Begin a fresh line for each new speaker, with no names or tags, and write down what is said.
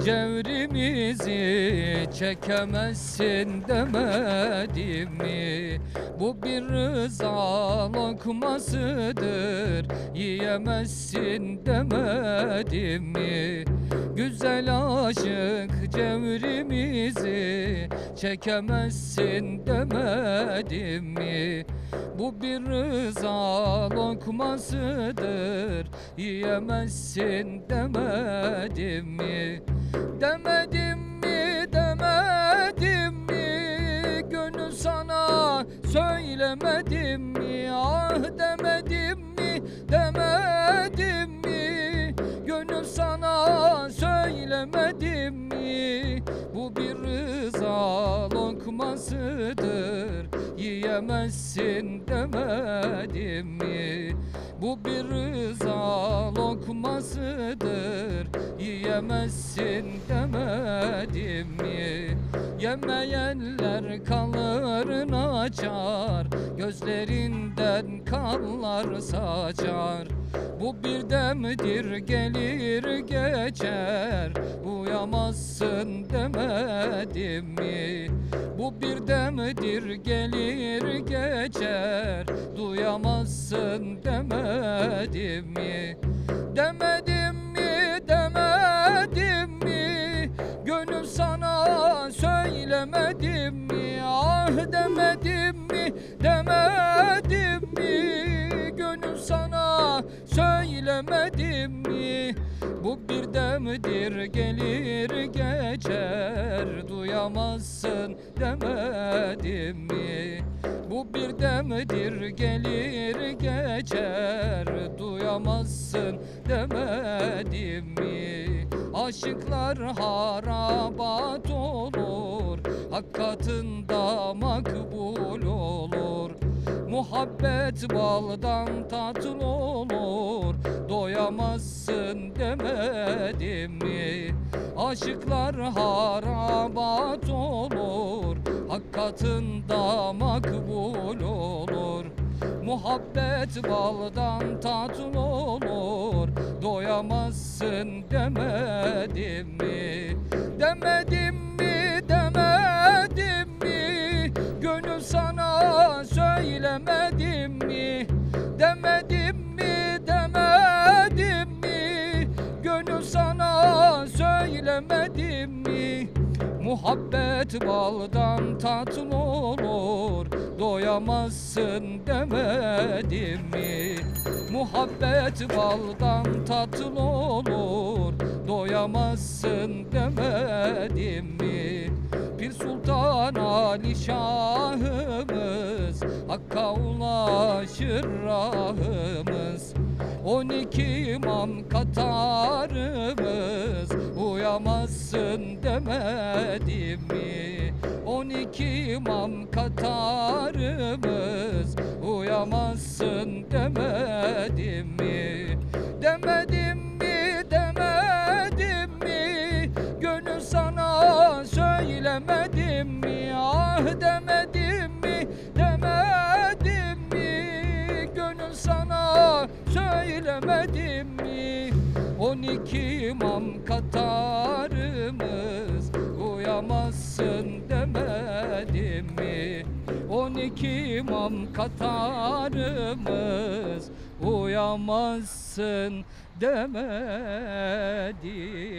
cevrimizi çekemezsin demedim mi? Bu bir rıza lokmasıdır, yiyemezsin demedim mi? Güzel aşık cevrimizi çekemezsin demedim mi? Bu bir rıza lokmasıdır, yiyemezsin demedim mi? Demedim mi, demedim mi? Gönül sana söylemedim mi? Ah demedim mi, demedim mi? Gönül sana söylemedim mi? Bu bir rıza lokmasıdır, yiyemezsin demedim mi? Bu bir rıza lokmasıdır, yiyemezsin demedim mi? Yemeyenler kanlarını açar, gözlerinden kanlar saçar. Bu bir demdir gelir geçer, uyamazsın demedim mi? Bu bir demdir gelir geçer, duyamazsın demedim mi? Demedim mi, demedim mi? Gönül sana söylemedim mi? Ah demedim mi, demedim mi? Gönül sana söylemedim mi? Bu bir demdir gelir geçer, duyamazsın demedim mi? Bu bir demdir gelir geçer, duyamazsın demedim mi? Aşıklar harabat olur, hak katında makbul olur. Muhabbet baldan tatlı olur, doyamazsın demedim mi? Aşıklar harabat olur, hak katında makbul olur. Muhabbet baldan tatlı olur, doyamazsın demedim mi? Demedim mi, demedim mi? Gönül sana söylemedim mi? Demedim mi, demedim mi? Gönül sana söylemedim mi? Muhabbet baldan tatlı olur, doyamazsın demedim mi? Muhabbet baldan tatlı olur, doyamazsın demedim mi? Pir Sultan Ali Şahımız, Hakk'a ulaşır rahımız. 12 imam katarımız, uyamazsın demedim mi? 12 imam katarımız, uyamazsın demedim mi? Demedim mi, demedim mi? Gönül sana söylemedim mi? Ah demedim mi, demedim mi? Gönül sana söylemedim mi? 12 imam katarımız, uyamazsın demedim mi? 12 imam katarımız, uyamazsın demedim